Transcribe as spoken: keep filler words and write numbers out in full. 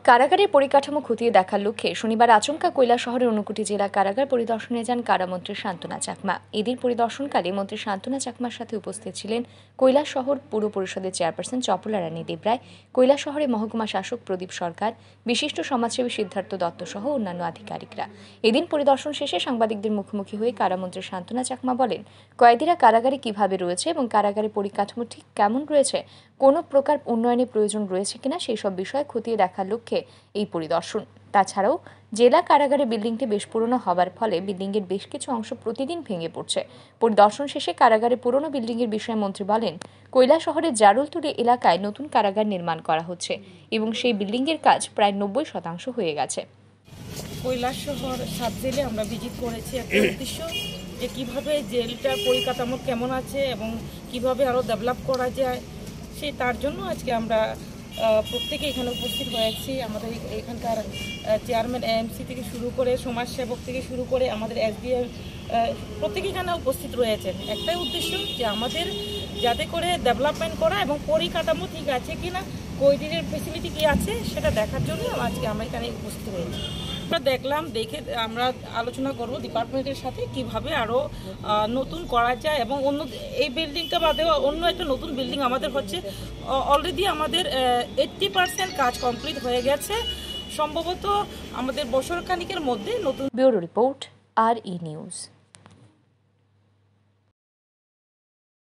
কারাগারের পরিকাঠামো খতিয়ে দেখার লক্ষ্যে শনিবার আচমকা কৈলাসহরের ঊনকোটি জেলা কারাগার পরিদর্শনে যান কারামন্ত্রী শান্তনা চাকমা। এদিন পরিদর্শনকালে মন্ত্রী শান্তনা চাকমার সাথে উপস্থিত ছিলেন কৈলাসহর পুর পরিষদের চেয়ারপারসন চপলা রানী দেবরায়, কৈলাসহরের মহকুমা শাসক প্রদীপ সরকার, বিশিষ্ট সমাজসেবী সিদ্ধার্থ দত্ত সহ অন্যান্য আধিকারিকরা। এদিন পরিদর্শন শেষে সাংবাদিকদের মুখোমুখি হয়ে কারামন্ত্রী শান্তনা চাকমা বলেন, কয়েদিরা কারাগারে কিভাবে রয়েছে এবং কারাগারের পরিকাঠামো ঠিক কেমন রয়েছে, কোনো প্রকার উন্নয়নের প্রয়োজন রয়েছে কিনা সেই সব বিষয়ে খতিয়ে দেখার লক্ষ্যে এই পরিদর্শন। তাছাড়াও জেলা কারাগারের বিল্ডিংটি বেশ পুরনো হবার ফলে বিল্ডিংয়ের বেশ কিছু অংশ প্রতিদিন ভেঙে পড়ছে। পরিদর্শন শেষে কারাগারের পুরনো বিল্ডিংয়ের বিষয়ে মন্ত্রী বলেন, কৈলাসহরের জারুলতুলি এলাকায় নতুন কারাগার নির্মাণ করা হচ্ছে এবং সেই বিল্ডিংয়ের কাজ প্রায় নব্বই শতাংশ হয়ে গেছে। কৈলাসহর সাব জেলে আমরা ভিজিট করেছি একটা উদ্দেশ্য যে কীভাবে জেলটার পরিকাঠামো কেমন আছে এবং কিভাবে আরও ডেভেলপ করা যায়, সেই তার জন্য আজকে আমরা প্রত্যেকে এখানে উপস্থিত হয়েছি। আমাদের এখানকার চেয়ারম্যান এএমসি থেকে শুরু করে সমাজসেবক থেকে শুরু করে আমাদের এসডিএম প্রত্যেকে এখানে উপস্থিত রয়েছেন। একটাই উদ্দেশ্য যে আমাদের যাতে করে ডেভেলপমেন্ট করা এবং পরিকাঠামো ঠিক আছে কিনা, কয়েদিদের ফেসিলিটি কী আছে সেটা দেখার জন্য আজকে আমরা এখানে উপস্থিত হয়েছি। আমরা দেখলাম, দেখে আমরা আলোচনা করব ডিপার্টমেন্টের সাথে কিভাবে আরও নতুন করা যায় এবং অন্য এই বিল্ডিংটা বাদেও অন্য একটা নতুন বিল্ডিং আমাদের হচ্ছে। অলরেডি আমাদের এইট্টি পার্সেন্ট কাজ কমপ্লিট হয়ে গেছে, সম্ভবত আমাদের বছর খানিকের মধ্যে নতুন। ব্যুরো রিপোর্ট, আর ই নিউজ।